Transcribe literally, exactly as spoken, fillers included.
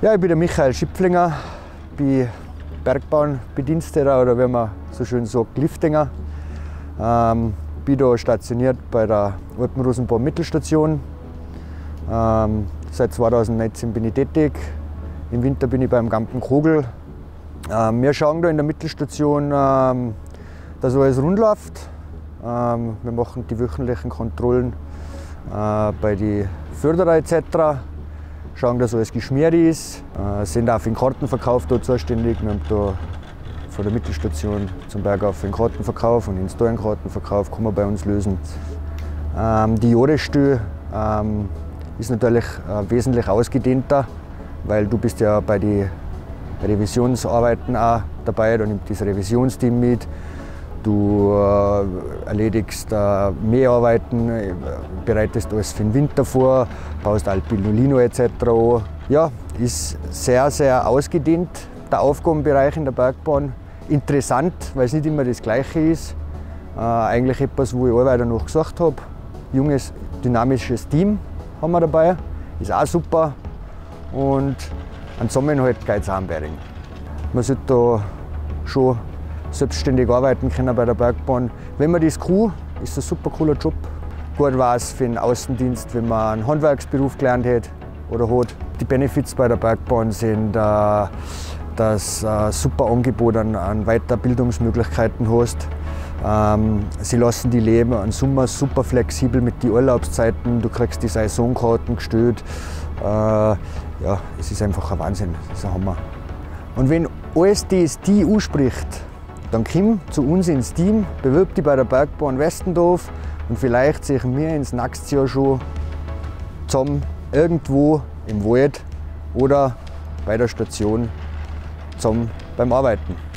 Ja, ich bin der Michael Schipflinger, bin Bergbauernbediensteter oder wie man so schön sagt, Liftinger. Ähm, bin da stationiert bei der Alpenrosenbahn-Mittelstation. Ähm, seit zweitausendneunzehn bin ich tätig. Im Winter bin ich beim Gampen Kogel. Ähm, wir schauen da in der Mittelstation, ähm, dass alles rund läuft. Ähm, wir machen die wöchentlichen Kontrollen äh, bei den Förderer et cetera. Schauen, dass alles geschmiert ist. Äh, sind auch für den Kartenverkauf da zuständig. Wir haben da von der Mittelstation zum Bergauf für den Kartenverkauf und den Steuernkartenverkauf kann man bei uns lösen. Ähm, die Jahresstelle ähm, ist natürlich äh, wesentlich ausgedehnter, weil du bist ja bei den Revisionsarbeiten auch dabei, da nimmt das Revisionsteam mit. Du äh, erledigst äh, Mäharbeiten, äh, bereitest alles für den Winter vor, baust Alpinolino et cetera an. Ja, ist sehr, sehr ausgedehnt, der Aufgabenbereich in der Bergbahn. Interessant, weil es nicht immer das Gleiche ist. Äh, eigentlich etwas, wo ich weiter noch gesagt habe. Junges, dynamisches Team haben wir dabei, ist auch super. Und an Zusammenhalt geht es auch am Bering. Man sollte da schon selbstständig arbeiten können bei der Bergbahn. Wenn man das kann, ist das ein super cooler Job. Gut war es für den Außendienst, wenn man einen Handwerksberuf gelernt hat oder hat. Die Benefits bei der Bergbahn sind, äh, dass du ein super Angebot an, an Weiterbildungsmöglichkeiten hast. Ähm, sie lassen die leben, im Sommer super flexibel mit den Urlaubszeiten. Du kriegst die Saisonkarten gestellt. Äh, ja, es ist einfach ein Wahnsinn, das ist ein Hammer. Und wenn alles das die anspricht, dann komm zu uns ins Team, bewirb dich bei der Bergbahn Westendorf und vielleicht sehen wir ins nächste Jahr schon zusammen irgendwo im Wald oder bei der Station zusammen beim Arbeiten.